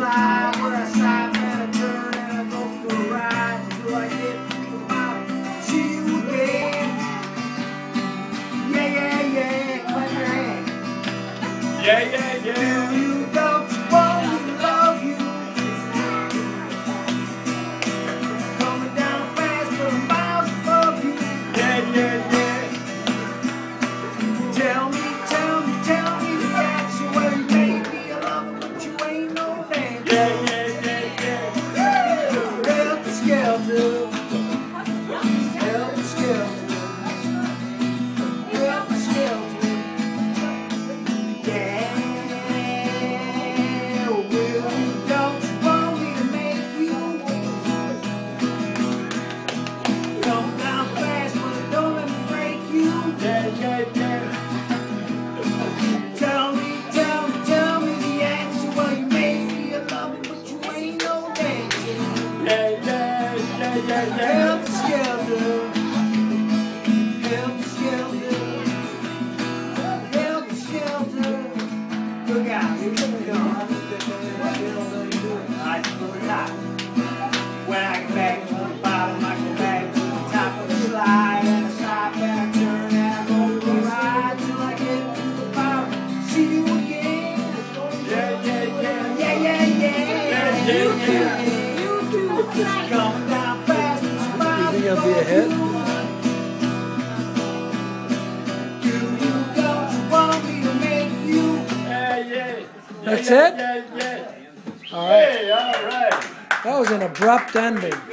slide, where I stop and I turn and I go for a ride until I get to the bottom. See you again. Yeah, yeah, yeah. Clap your hands. Yeah, yeah, yeah. Do you, don't you want me to love you? Coming down fast, but I'm miles above you. Yeah, yeah, yeah. Tell me the answer. Well, you may be a lover, but you ain't no dancer. Yeah, yeah, yeah, yeah. Helter skelter. Helter skelter. Helter skelter. Yeah. Well, don't you want me to make you come down fast, but don't let me break you. Yeah, yeah, yeah. Tell me the answer. Well, you may be a lover, but you ain't no dancer. Yeah, yeah, yeah, yeah, yeah. Helter skelter. Helter skelter. Helter skelter. Look out, here we go. Alright, to the top. When I get back to the bottom, I go back to the top of the slide, and I stop and I turn and I go for a ride till I get to the bottom. See you again. Yeah, yeah, yeah. Yeah, yeah, yeah. Yeah, yeah, You too. Coming down fast, but you're miles You think I'll be above ahead? you. Do you, don't you want me to make you? Yeah, yeah. That's Yeah, it? yeah, yeah. All right. Hey, all right. That was an abrupt ending.